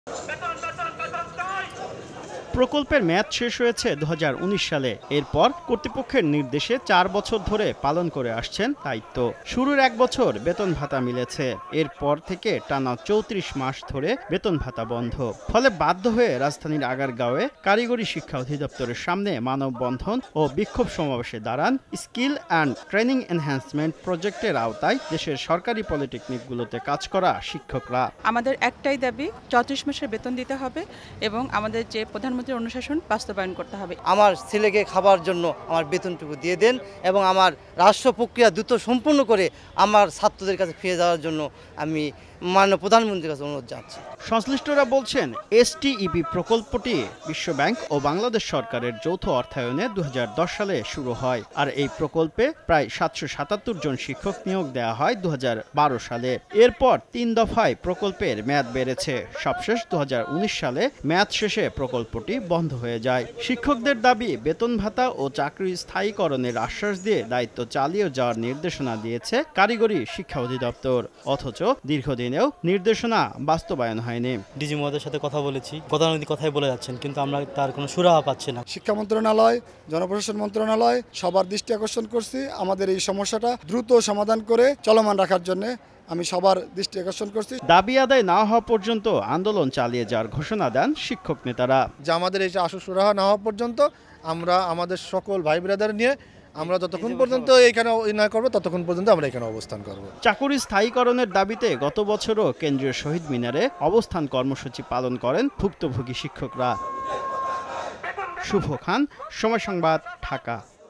প্রকল্পের মেয়াদ শেষ হয়েছে 2019 সালে। এরপর কর্তৃপক্ষের নির্দেশে 4 বছর ধরে পালন করে আসছেন দায়িত্ব। শুরুর 1 বছর বেতন ভাতা মিলেছে, এরপর থেকে টানা 34 মাস ধরে বেতন ভাতা বন্ধ। ফলে বাধ্য হয়ে রাজধানীর আগারগাঁওয়ে কারিগরি শিক্ষা অধিদপ্তরের সামনে মানববন্ধন ও বিক্ষোভ সমাবেশে দাঁড়ান স্কিল অ্যান্ড ট্রেনিং এনহ্যান্সমেন্ট প্রজেক্টের আওতায় দেশের সরকারি পলিটেকনিকগুলোতে কাজ করা শিক্ষকরা। আমাদের একটাই দাবি, 34 মাসের বেতন দিতে হবে এবং আমাদের যে প্রধানমন্ত্রীর অনুশাসন বাস্তবায়ন করতে হবে। আমার ছেলেকে খাবার জন্য আমার বেতনটুকু দিয়ে দেন এবং আমার রাষ্ট্র প্রক্রিয়া দ্রুত সম্পূর্ণ করে আমার ছাত্রদের কাছে ফিরে যাওয়ার জন্য আমি মাননীয় প্রধানমন্ত্রীর কাছে অনুরোধ জানাচ্ছি। সংশ্লিষ্টরা বলছেন, এসটিইপি প্রকল্পটি বিশ্বব্যাংক ও বাংলাদেশ সরকারের যৌথ অর্থায়নে 2010 সালে শুরু হয়। আর এই প্রকল্পে প্রায় 777 জন শিক্ষক নিয়োগ দেওয়া হয় 2012 সালে। এরপর 3 দফায় প্রকল্পের মেয়াদ বেড়েছে। সবশেষ 2019 সালে মেয়াদ শেষে প্রকল্পটি বন্ধ হয়ে যায়। শিক্ষকদের দাবি, বেতন ভাতা ও চাকরি স্থায়ীকরণের আশ্বাস দিয়ে দায়িত্ব চালিয়ে যাওয়ার নির্দেশনা দিয়েছে কারিগরি শিক্ষা অধিদপ্তর, অথচ দীর্ঘদিন নির্দেশনা বাস্তবায়ন হয়নি। ডিজি মহোদয়ের সাথে কথা বলেছি, কথাই বলে যাচ্ছেন, কিন্তু আমরা তার কোনো সুরাহা পাচ্ছি না। শিক্ষা মন্ত্রণালয়, জনপ্রশাসন মন্ত্রণালয় সবার দৃষ্টি আকর্ষণ করছি আমাদের এই সমস্যাটা দ্রুত সমাধান করে চলমান রাখার জন্য। আমি সবার দৃষ্টি আকর্ষণ করছি। দাবি আদায় না হওয়া পর্যন্ত আন্দোলন চালিয়ে যাওয়ার ঘোষণা দেন শিক্ষক নেতারা। যে আমাদের এই আশু সুরাহা না হওয়া পর্যন্ত আমরা আমাদের সকল ভাই ব্রাদার নিয়ে আমরা যতক্ষণ পর্যন্ত এখানে না করবো ততক্ষণ পর্যন্ত আমরা এখানে অবস্থান করব। চাকুরি স্থায়ীকরণের দাবিতে গত বছরও কেন্দ্রীয় শহীদ মিনারে অবস্থান কর্মসূচি পালন করেন ভুক্তভোগী শিক্ষকরা। শুভ খান, সময় সংবাদ, ঢাকা।